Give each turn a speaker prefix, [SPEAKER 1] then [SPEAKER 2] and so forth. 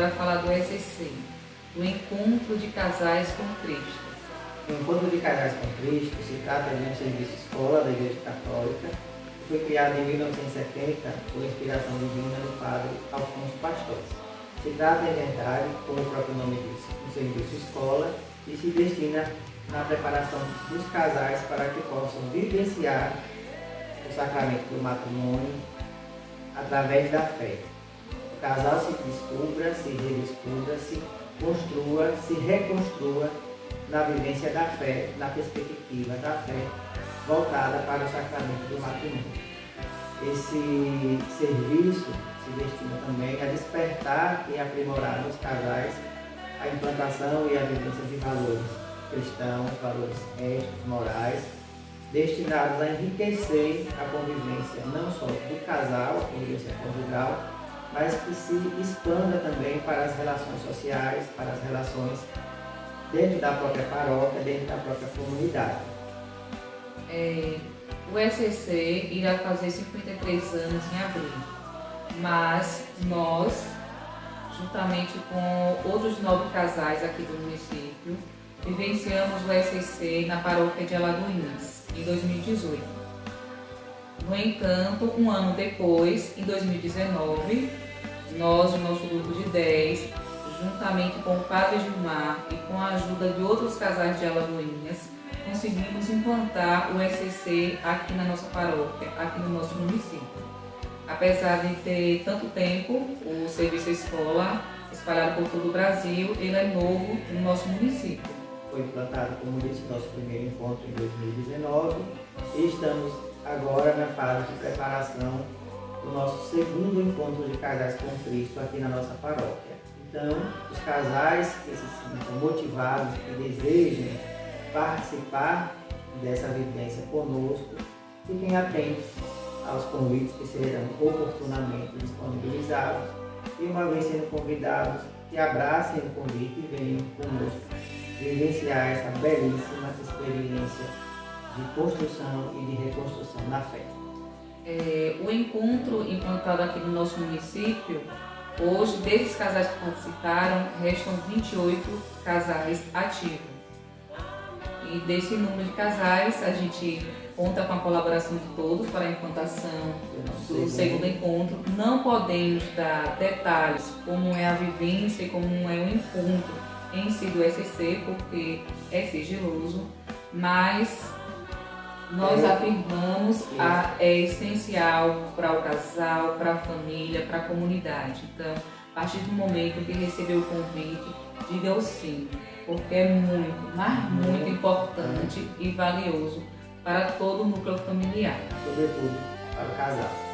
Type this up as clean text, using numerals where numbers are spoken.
[SPEAKER 1] vai falar do ECC, do Encontro de Casais com Cristo.
[SPEAKER 2] O Encontro de Casais com Cristo se trata de um serviço escola da Igreja Católica que foi criado em 1970 por inspiração divina do padre Alfonso Pastor. Se trata, em verdade, como o próprio nome diz, um serviço escola e se destina na preparação dos casais para que possam vivenciar o sacramento do matrimônio através da fé. O casal se descubra, se redescubra, se construa, se reconstrua na vivência da fé, na perspectiva da fé, voltada para o sacramento do matrimônio. Esse serviço se destina também a despertar e aprimorar nos casais a implantação e a vivência de valores cristãos, valores éticos, morais, destinados a enriquecer a convivência não só do casal, a convivência conjugal, mas que se expanda também para as relações sociais, para as relações dentro da própria paróquia, dentro da própria comunidade.
[SPEAKER 1] O ECC irá fazer 53 anos em abril, mas nós, juntamente com outros 9 casais aqui do município, vivenciamos o ECC na paróquia de Alagoinhas, em 2018. No entanto, um ano depois, em 2019, nós, o nosso grupo de 10, juntamente com o Padre Gilmar e com a ajuda de outros casais de Alagoinhas, conseguimos implantar o ECC aqui na nossa paróquia, aqui no nosso município. Apesar de ter tanto tempo, o serviço escola, espalhado por todo o Brasil, ele é novo no nosso município.
[SPEAKER 2] Foi implantado, como disse, nosso primeiro encontro em 2019 e estamos agora na fase de preparação do nosso segundo encontro de casais com Cristo aqui na nossa paróquia. Então, os casais que se sintam motivados, que desejem participar dessa vivência conosco, fiquem atentos aos convites que serão oportunamente disponibilizados e, uma vez sendo convidados, que abracem o convite e venham conosco vivenciar essa belíssima experiência de construção e de reconstrução da fé.
[SPEAKER 1] O encontro implantado aqui no nosso município, hoje, desses casais que participaram, restam 28 casais ativos. E desse número de casais, a gente conta com a colaboração de todos para a implantação do segundo encontro. Não podemos dar detalhes como é a vivência e como é o encontro em si do ECC, porque é sigiloso, mas nós afirmamos que é essencial para o casal, para a família, para a comunidade. Então, a partir do momento que recebeu o convite, diga o sim, porque é muito, mas muito importante e valioso para todo o núcleo familiar.
[SPEAKER 2] Sobretudo para o casal.